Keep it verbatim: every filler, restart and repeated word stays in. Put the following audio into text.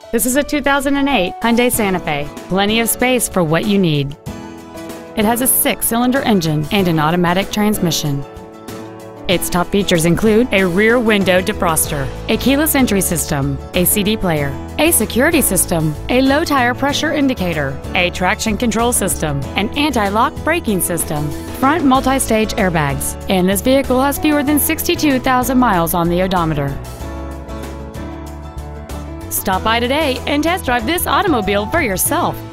This is a two thousand eight Hyundai Santa Fe. Plenty of space for what you need. It has a six-cylinder engine and an automatic transmission. Its top features include a rear window defroster, a keyless entry system, a C D player, a security system, a low tire pressure indicator, a traction control system, an anti-lock braking system, front multi-stage airbags, and this vehicle has fewer than sixty-two thousand miles on the odometer. Stop by today and test drive this automobile for yourself.